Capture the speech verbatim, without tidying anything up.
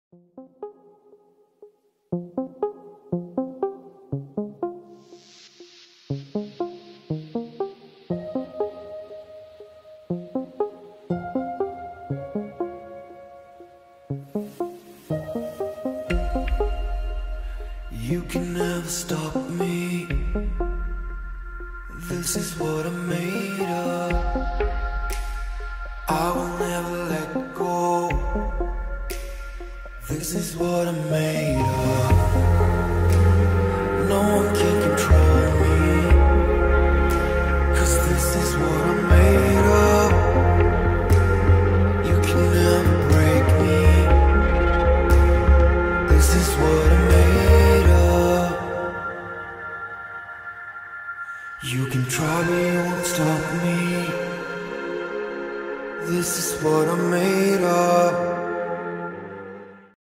You can never stop me. This is what I'm made of. I will never let go. This is what I'm made of. No one can control me, 'cause this is what I'm made of. You can never break me. This is what I'm made of. You can try, but you won't stop me. This is what I'm